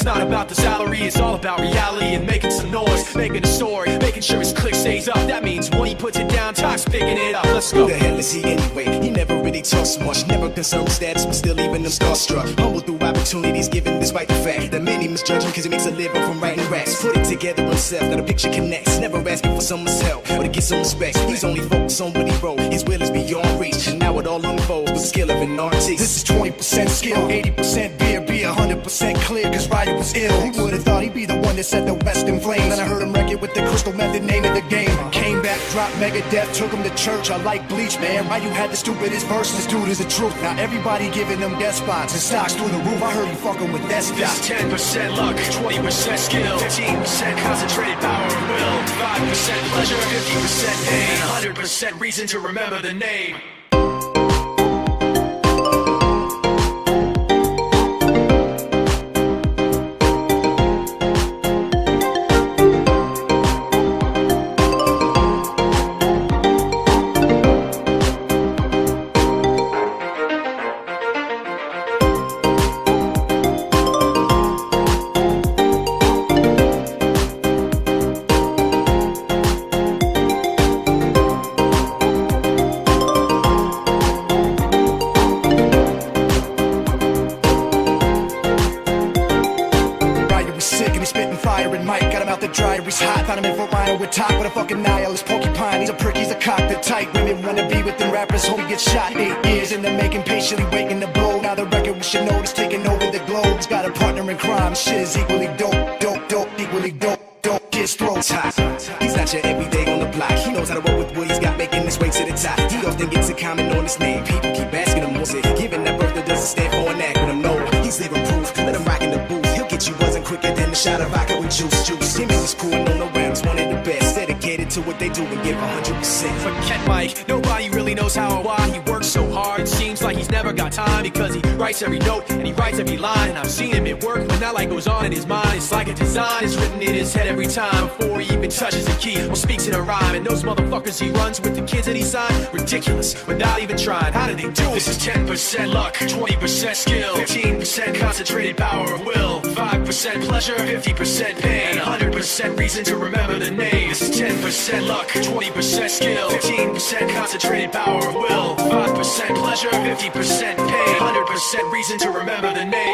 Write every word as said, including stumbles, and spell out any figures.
not about the salary, it's all about reality and making some noise, making a story, making sure his click stays up. That means when he puts it down, Talk's picking it up. Let's go. Who the hell is he anyway? He never really talks much, never concerned with status, but still even them starstruck. Humble through opportunities given despite the fact that many misjudge him cause he makes a living from writing raps. Put it together himself, now the picture connects. Never asking for someone's help or to get some respect. He's only focused on what he wrote, his will is beyond reach, and now it all unfolds with the skill of an artist. This is twenty percent skill, eighty percent beer, be one hundred percent clear, cause Ryder was ill. He would've thought he'd be the one that set the West in flames. Then I heard him wreck it with the crystal method, name of the game. Came back, dropped Megadeth, took him to church. I like Bleach, man. Why you had the stupidest verse? This dude is the truth. Now everybody giving them guest spots and stocks through the roof. I heard you fucking with that stuff. This is ten percent luck, twenty percent skill, fifteen percent concentrated power of will, five percent pleasure, fifty percent pain, one hundred percent reason to remember the name. He's hot, found him in Fort Rhino with top with a fucking nihilist porcupine. He's a prick, he's a cockpit type. Women wanna be with them rappers, hope he gets shot. Eight years in the making, patiently waiting to blow. Now the record we should know is taking over the globe. He's got a partner in crime, shit is equally dope, dope, dope, equally dope, dope. Kids throats hot. He's not your everyday on the block. He knows how to roll with what he's got, making his way to the top. He often gets a comment on his name. People keep asking him what's it. Giving that birth that doesn't stand for an act, but I'm no. He's living proof. Let him rock in the booth. He'll get you buzzing quicker than a shot of vodka with juice, juice. Him and his crew and on the rounds, one of the best. Dedicated to what they do and give one hundred percent. Forget Mike, nobody really knows how or why he works so hard. It seems like he's never got time because he writes every note and he writes every line. And I've seen him at work when that light goes on in his mind. It's like a design is written in his head every time before he even touches a key or speaks in a rhyme. And those motherfuckers he runs with the kids that he signed, ridiculous, without even trying. How did they do it? This is ten percent luck, twenty percent skill, fifteen percent concentrated power of will, five percent pleasure, fifty percent pain, and one hundred percent reason to remember the name. This is ten percent luck, twenty percent skill, fifteen percent concentrated power of will, five percent pleasure, fifty percent pain, one hundred percent reason to remember the name.